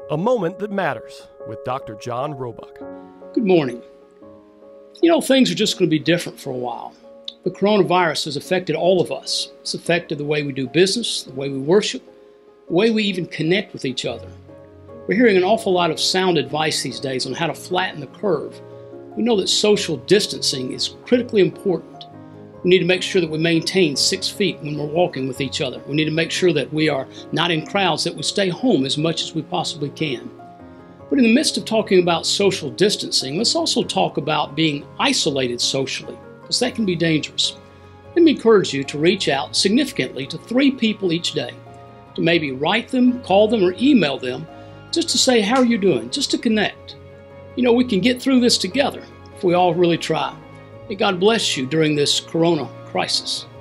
A Moment That Matters with Dr. John Roebuck. Good morning. You know, things are just going to be different for a while. The coronavirus has affected all of us. It's affected the way we do business, the way we worship, the way we even connect with each other. We're hearing an awful lot of sound advice these days on how to flatten the curve. We know that social distancing is critically important. We need to make sure that we maintain 6 feet when we're walking with each other. We need to make sure that we are not in crowds, that we stay home as much as we possibly can. But in the midst of talking about social distancing, let's also talk about being isolated socially, because that can be dangerous. Let me encourage you to reach out significantly to 3 people each day, to maybe write them, call them, or email them, just to say, how are you doing? Just to connect. You know, we can get through this together if we all really try. May God bless you during this corona crisis.